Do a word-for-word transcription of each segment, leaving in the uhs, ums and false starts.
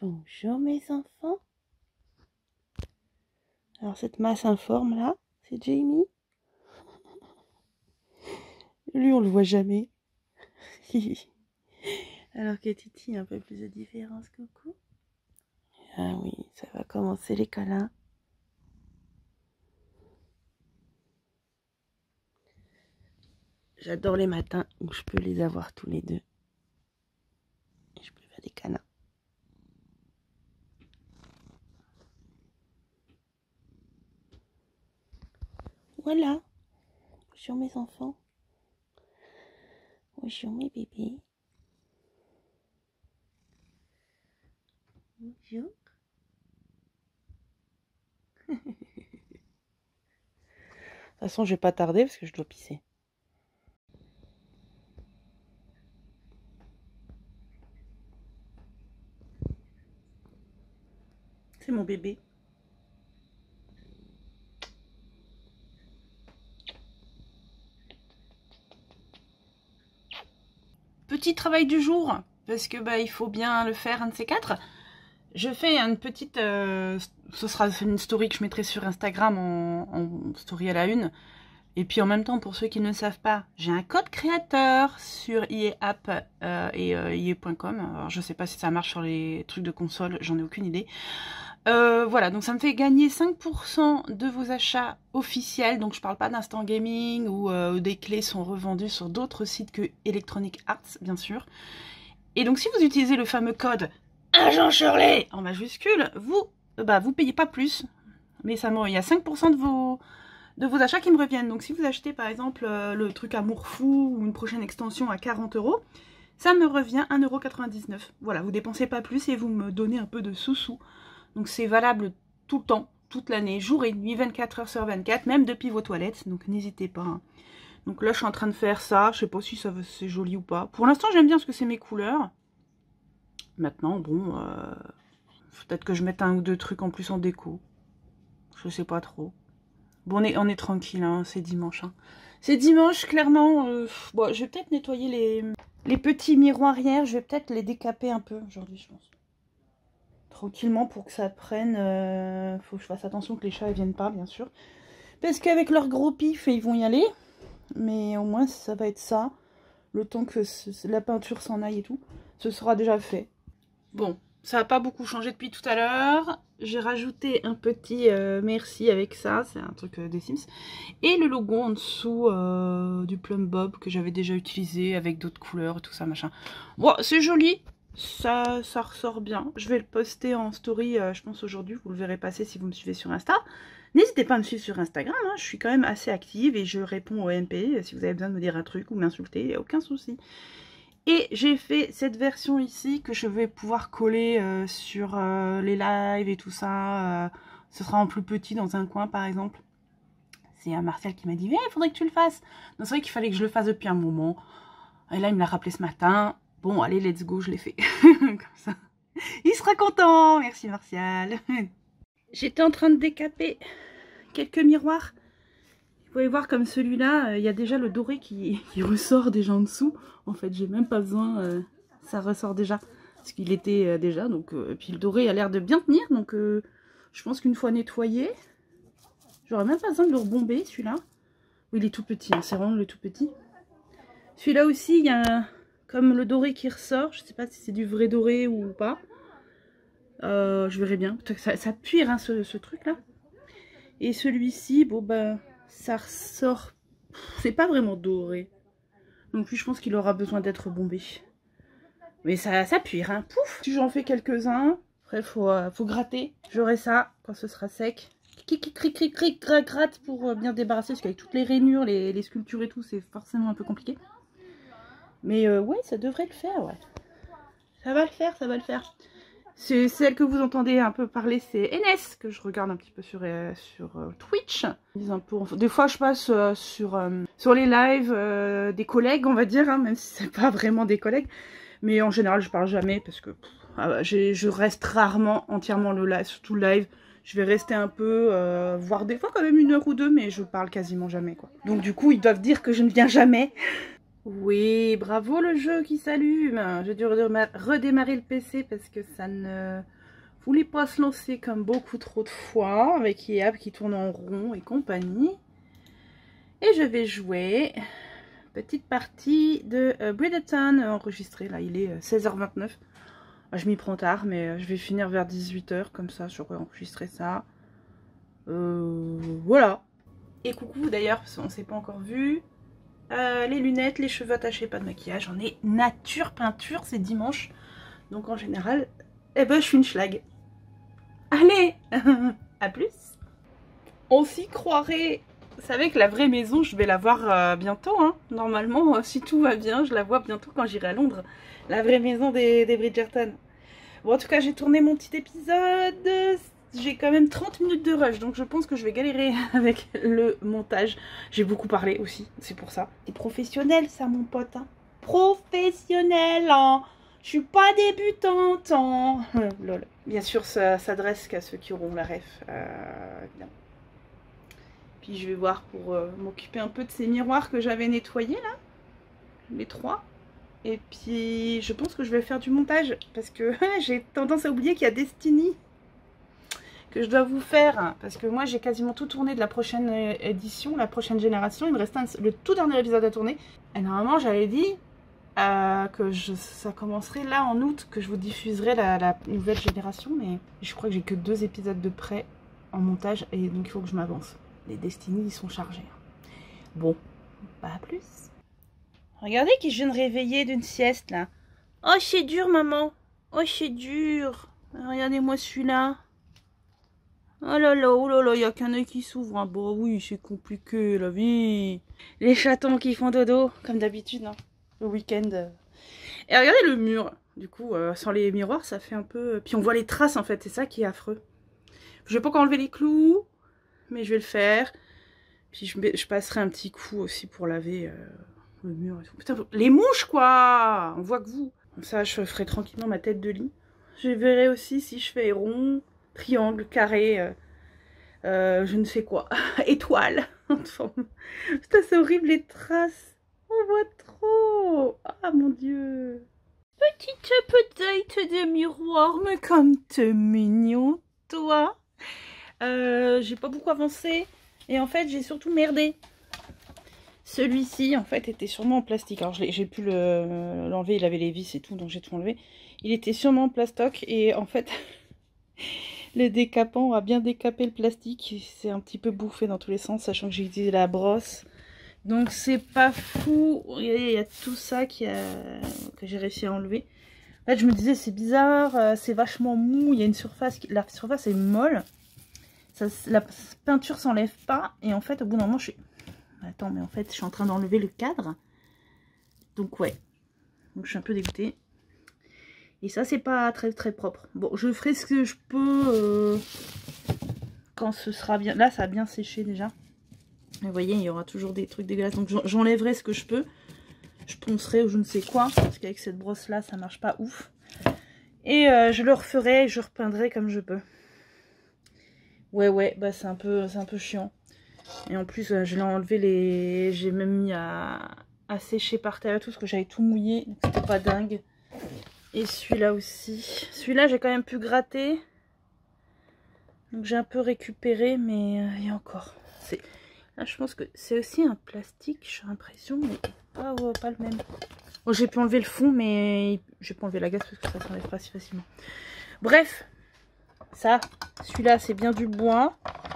Bonjour mes enfants. Alors cette masse informe là, c'est Jamie. Lui on le voit jamais. Alors que Titi a un peu plus de différence, coucou. Ah oui, ça va commencer les câlins. J'adore les matins où je peux les avoir tous les deux. Et je peux faire des câlins. Voilà. Bonjour mes enfants. Bonjour mes bébés. Bonjour. De toute façon, je vais pas tarder parce que je dois pisser. C'est mon bébé. Petit travail du jour, parce que bah il faut bien le faire, un de ces quatre. Je fais une petite... Euh, ce sera une story que je mettrai sur Instagram en, en story à la une. Et puis en même temps, pour ceux qui ne savent pas, j'ai un code créateur sur I E App euh, et euh, I E point com. Alors je sais pas si ça marche sur les trucs de console, j'en ai aucune idée. Euh, voilà, donc ça me fait gagner cinq pour cent de vos achats officiels. Donc je parle pas d'Instant Gaming où euh, des clés sont revendues sur d'autres sites que Electronic Arts, bien sûr. Et donc si vous utilisez le fameux code Agent Shirley en majuscule, vous bah vous payez pas plus. Mais ça il y a cinq pour cent de vos, de vos achats qui me reviennent. Donc si vous achetez par exemple euh, le truc Amour Fou ou une prochaine extension à quarante euros, ça me revient un euro quatre-vingt-dix-neuf. Voilà, vous dépensez pas plus et vous me donnez un peu de sous-sous. Donc c'est valable tout le temps, toute l'année, jour et nuit, vingt-quatre heures sur vingt-quatre, même depuis vos toilettes, donc n'hésitez pas. Hein. Donc là je suis en train de faire ça, je sais pas si ça c'est joli ou pas. Pour l'instant j'aime bien parce que c'est mes couleurs. Maintenant bon, euh, peut-être que je mette un ou deux trucs en plus en déco. Je sais pas trop. Bon on est, on est tranquille, hein, c'est dimanche. Hein. C'est dimanche, clairement. Euh, bon, je vais peut-être nettoyer les, les petits miroirs arrière, je vais peut-être les décaper un peu aujourd'hui je pense. Tranquillement pour que ça prenne. Euh, faut que je fasse attention que les chats ne viennent pas, bien sûr. Parce qu'avec leur gros pif, ils vont y aller. Mais au moins, ça va être ça. Le temps que ce, la peinture s'en aille et tout. Ce sera déjà fait. Bon, ça n'a pas beaucoup changé depuis tout à l'heure. J'ai rajouté un petit euh, merci avec ça. C'est un truc euh, des Sims. Et le logo en dessous euh, du Plum Bob que j'avais déjà utilisé avec d'autres couleurs et tout ça, machin. Bon, c'est joli. Ça, ça ressort bien. Je vais le poster en story, euh, je pense aujourd'hui. Vous le verrez passer si vous me suivez sur Insta. N'hésitez pas à me suivre sur Instagram. Hein, je suis quand même assez active et je réponds au M P. Si vous avez besoin de me dire un truc ou m'insulter, il n'y a aucun souci. Et j'ai fait cette version ici que je vais pouvoir coller euh, sur euh, les lives et tout ça. Euh, ce sera en plus petit dans un coin par exemple. C'est un Martial qui m'a dit, il faudrait que tu le fasses. Donc c'est vrai qu'il fallait que je le fasse depuis un moment. Et là, il me l'a rappelé ce matin. Bon, allez, let's go, je l'ai fait. Comme ça. Il sera content. Merci, Martial. J'étais en train de décaper quelques miroirs. Vous pouvez voir comme celui-là, il y a déjà le doré qui, qui ressort déjà en dessous. En fait, j'ai même pas besoin. Euh, ça ressort déjà. Parce qu'il était euh, déjà. Donc, euh, et puis le doré a l'air de bien tenir. Donc, euh, je pense qu'une fois nettoyé, j'aurais même pas besoin de le rebomber, celui-là. Oui, il est tout petit. Hein, c'est vraiment le tout petit. Celui-là aussi, il y a un... comme le doré qui ressort, je sais pas si c'est du vrai doré ou pas. Euh, je verrai bien. Ça, ça pue hein, ce, ce truc là. Et celui-ci, bon ben, ça ressort. C'est pas vraiment doré. Donc lui, je pense qu'il aura besoin d'être bombé. Mais ça, ça pue, hein. Pouf. Si j'en fais quelques-uns, après faut, euh, faut gratter. J'aurai ça quand ce sera sec. Cric, cric, cric, cric, gratte pour bien débarrasser. Parce qu'avec toutes les rainures, les, les sculptures et tout, c'est forcément un peu compliqué. Mais euh, ouais, ça devrait le faire, ouais. Ça va le faire, ça va le faire. C'est celle que vous entendez un peu parler, c'est Enes, que je regarde un petit peu sur, euh, sur euh, Twitch. Un peu, des fois, je passe euh, sur, euh, sur les lives euh, des collègues, on va dire, hein, même si c'est pas vraiment des collègues. Mais en général, je parle jamais parce que pff, je reste rarement entièrement le live, surtout le live. Je vais rester un peu, euh, voire des fois quand même une heure ou deux, mais je parle quasiment jamais, quoi. Donc du coup, ils doivent dire que je ne viens jamais. Oui, bravo le jeu qui s'allume. J'ai dû redémarrer le P C parce que ça ne voulait pas se lancer comme beaucoup trop de fois, avec I A qui tourne en rond et compagnie. Et je vais jouer petite partie de euh, Bridgerton enregistrée. Là, il est euh, seize heures vingt-neuf. Je m'y prends tard, mais euh, je vais finir vers dix-huit heures, comme ça j'aurai enregistré ça. Euh, voilà. Et coucou d'ailleurs, on ne s'est pas encore vu. Euh, les lunettes, les cheveux attachés, pas de maquillage. J'en ai nature peinture, c'est dimanche. Donc en général, eh ben je suis une schlag. Allez, à plus. On s'y croirait. Vous savez que la vraie maison, je vais la voir euh, bientôt. Hein. Normalement, euh, si tout va bien, je la vois bientôt quand j'irai à Londres. La vraie maison des, des Bridgerton. Bon, en tout cas, j'ai tourné mon petit épisode. J'ai quand même trente minutes de rush, donc je pense que je vais galérer avec le montage. J'ai beaucoup parlé aussi, c'est pour ça. C'est professionnel ça mon pote, hein. Professionnel, hein. Je suis pas débutante, hein. Lol. Bien sûr, ça s'adresse qu'à ceux qui auront la ref. Euh, bien. Puis je vais voir pour euh, m'occuper un peu de ces miroirs que j'avais nettoyés là. Les trois. Et puis je pense que je vais faire du montage parce que j'ai tendance à oublier qu'il y a Destiny que je dois vous faire, parce que moi j'ai quasiment tout tourné de la prochaine édition, la prochaine génération. Il me reste un, le tout dernier épisode à tourner. Et normalement j'avais dit euh, que je, ça commencerait là en août, que je vous diffuserai la, la nouvelle génération, mais je crois que j'ai que deux épisodes de près en montage, et donc il faut que je m'avance. Les Destiny ils sont chargés. Bon, pas à plus. Regardez qui je viens de réveiller d'une sieste là. Oh c'est dur maman. Oh c'est dur. Regardez-moi celui-là. Oh là là, oh là là, il n'y a qu'un œil qui s'ouvre. Ah bah oui, c'est compliqué la vie. Les chatons qui font dodo, comme d'habitude, hein, le week-end. Et regardez le mur. Du coup, euh, sans les miroirs, ça fait un peu... Puis on voit les traces en fait, c'est ça qui est affreux. Je vais pas encore enlever les clous, mais je vais le faire. Puis je, je passerai un petit coup aussi pour laver euh, le mur et tout. Putain, les mouches quoi. On voit que vous. Comme ça, je ferai tranquillement ma tête de lit. Je verrai aussi si je fais rond, triangle, carré, euh, euh, je ne sais quoi, étoile. Putain, c'est horrible les traces. On voit trop. Ah mon dieu. Petite update de miroir, mais comme t'es mignon, toi. Euh, j'ai pas beaucoup avancé et en fait j'ai surtout merdé. Celui-ci en fait était sûrement en plastique. Alors j'ai pu l'enlever, le, il avait les vis et tout, donc j'ai tout enlevé. Il était sûrement en plastoc et en fait le décapant a bien décapé le plastique. C'est un petit peu bouffé dans tous les sens, sachant que j'ai utilisé la brosse. Donc c'est pas fou. Regardez, il y a tout ça qui a... que j'ai réussi à enlever. En fait je me disais c'est bizarre, c'est vachement mou, il y a une surface, qui... la surface est molle. Ça, la peinture s'enlève pas et en fait au bout d'un moment je suis... Attends mais en fait je suis en train d'enlever le cadre. Donc ouais. Donc je suis un peu dégoûtée. Et ça c'est pas très très propre. Bon je ferai ce que je peux euh, quand ce sera bien. Là ça a bien séché déjà. Mais vous voyez il y aura toujours des trucs dégueulasses. Donc j'enlèverai ce que je peux. Je poncerai ou je ne sais quoi. Parce qu'avec cette brosse là ça marche pas ouf. Et euh, je le referai et je repeindrai comme je peux. Ouais ouais bah c'est un peu c'est un peu chiant. Et en plus euh, je l'ai enlevé les. J'ai même mis à, à sécher par terre et tout parce que j'avais tout mouillé. Donc c'était pas dingue. Et celui-là aussi. Celui-là, j'ai quand même pu gratter. Donc j'ai un peu récupéré, mais euh, il y a encore. Là, je pense que c'est aussi un plastique, j'ai l'impression, mais pas, oh, pas le même. Oh, j'ai pu enlever le fond, mais j'ai pas enlevé la gaze parce que ça s'enlève pas si facilement. Bref, ça, celui-là, c'est bien du bois.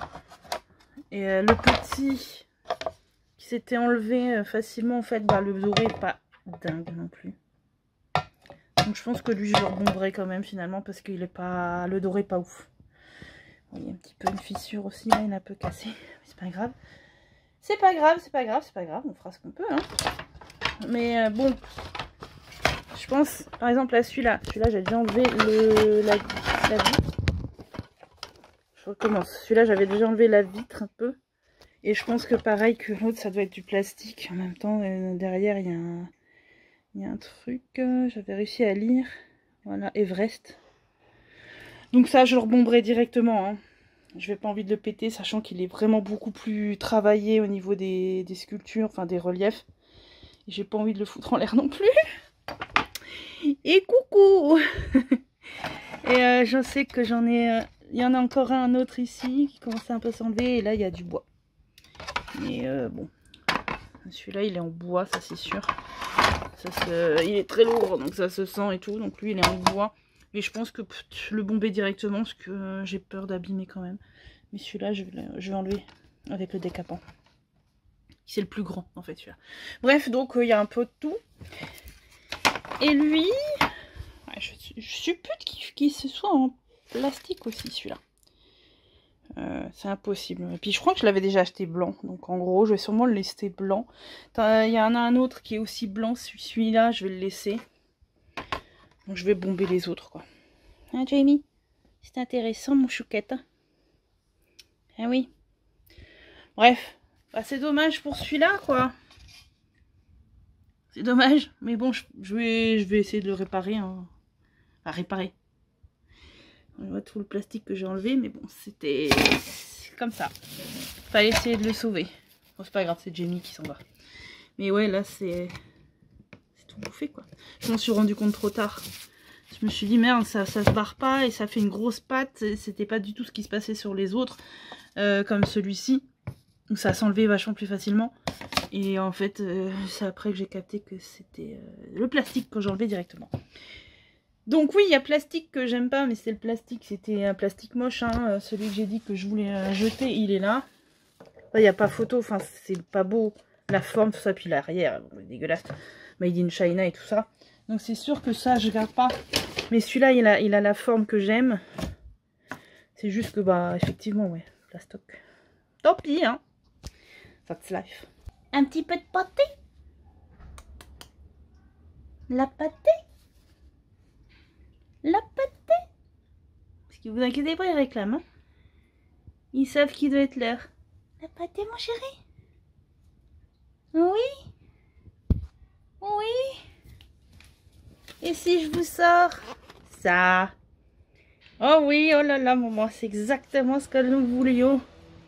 Et euh, le petit qui s'était enlevé euh, facilement, en fait, bah, le doré est pas dingue non plus. Donc je pense que lui je le rebomberai quand même finalement parce qu'il est pas. Le doré est pas ouf. Bon, il y a un petit peu une fissure aussi là, il est un peu cassé. Mais c'est pas grave. C'est pas grave, c'est pas grave, c'est pas grave, on fera ce qu'on peut. Hein. Mais euh, bon. Je pense, par exemple à celui-là. Celui-là j'ai déjà enlevé le la, la vitre. Je recommence. Celui-là j'avais déjà enlevé la vitre un peu. Et je pense que pareil que l'autre ça doit être du plastique. En même temps, euh, derrière il y a un. Il y a un truc, euh, j'avais réussi à lire. Voilà, Everest. Donc ça, je le rebomberai directement. Hein. Je n'ai pas envie de le péter, sachant qu'il est vraiment beaucoup plus travaillé au niveau des, des sculptures, enfin des reliefs. J'ai pas envie de le foutre en l'air non plus. Et coucou. Et euh, je sais que j'en ai... Euh, il y en a encore un autre ici qui commence à un peu s'enlever. Et là, il y a du bois. Mais euh, bon. Celui-là, il est en bois, ça c'est sûr. Ça se... Il est très lourd, donc ça se sent et tout. Donc lui, il est en bois. Mais je pense que pff, le bomber directement, parce que euh, j'ai peur d'abîmer quand même. Mais celui-là, je, je vais enlever avec le décapant. C'est le plus grand, en fait, celui-là. Bref, donc, il euh, y a un peu de tout. Et lui... Ouais, je, je suppute qu'il qu se soit en plastique aussi, celui-là. Euh, c'est impossible. Et puis, je crois que je l'avais déjà acheté blanc. Donc, en gros, je vais sûrement le laisser blanc. Il y en a un autre qui est aussi blanc. Celui-là, je vais le laisser. Donc, je vais bomber les autres, quoi. Hein, Jamie? C'est intéressant, mon chouquette. Hein, ah oui. Bref. Bah, c'est dommage pour celui-là, quoi. C'est dommage. Mais bon, je, je, vais, je vais essayer de le réparer. Hein. Enfin, réparer. On voit tout le plastique que j'ai enlevé. Mais bon, c'était comme ça. Fallait essayer de le sauver. Bon, c'est pas grave, c'est Jamie qui s'en va. Mais ouais, là, c'est... C'est tout bouffé, quoi. Je m'en suis rendu compte trop tard. Je me suis dit, merde, ça, ça se barre pas et ça fait une grosse patte. C'était pas du tout ce qui se passait sur les autres. Euh, comme celui-ci. Où ça s'enlevait vachement plus facilement. Et en fait, euh, c'est après que j'ai capté que c'était euh, le plastique que j'enlevais directement. Donc oui, il y a plastique que j'aime pas, mais c'est le plastique. C'était un plastique moche. Hein. Celui que j'ai dit que je voulais euh, jeter, il est là. Il n'y a pas photo, enfin, c'est pas beau. La forme, tout ça, puis l'arrière, bon, dégueulasse. Made in China et tout ça. Donc c'est sûr que ça, je garde pas. Mais celui-là, il a, il a la forme que j'aime. C'est juste que, bah, effectivement, ouais, plastoc. Tant pis, hein. That's life. Un petit peu de pâté. La pâté. La pâté. Parce que vous inquiétez pas, ils réclament. Hein. Ils savent qu'il doit être l'heure. La pâté, mon chéri. Oui. Oui. Et si je vous sors ça? Oh oui, oh là là, maman, c'est exactement ce que nous voulions.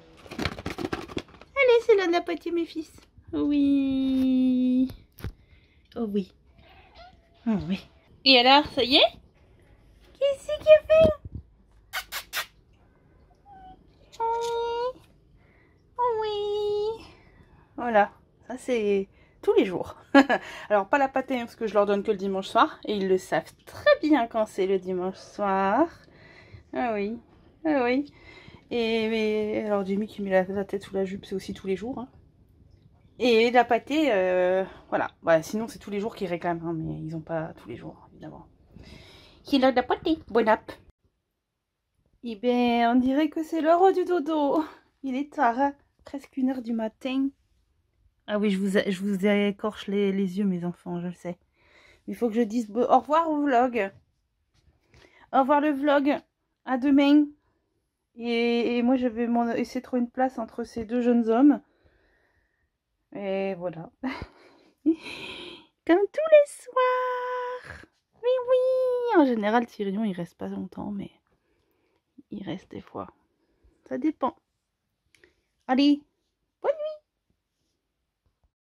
Allez, c'est l'heure de la pâté, mes fils. Oui. Oh oui. Oh oui. Et alors, ça y est? Qu'est-ce qu'il a fait? Oui. Oh oui. Voilà, ça c'est tous les jours. Alors pas la pâté parce que je leur donne que le dimanche soir. Et ils le savent très bien quand c'est le dimanche soir. Ah oui, ah oui. Et mais, alors Jamie qui met la, la tête sous la jupe, c'est aussi tous les jours. Hein. Et la pâté, euh, voilà. Bah, sinon c'est tous les jours qu'ils réclament, hein, mais ils n'ont pas tous les jours, évidemment. Qu'il a de la pâté, bon app. Eh bien, on dirait que c'est l'heure du dodo. Il est tard, hein, presque une heure du matin. Ah oui, je vous, je vous écorche les, les yeux, mes enfants, je le sais. Il faut que je dise au revoir au vlog. Au revoir le vlog. À demain. Et, et moi, je vais essayer de trouver une place entre ces deux jeunes hommes. Et voilà. Comme tous les soirs. Oui, oui. En général, Tyrion, il reste pas longtemps, mais il reste des fois. Ça dépend. Allez.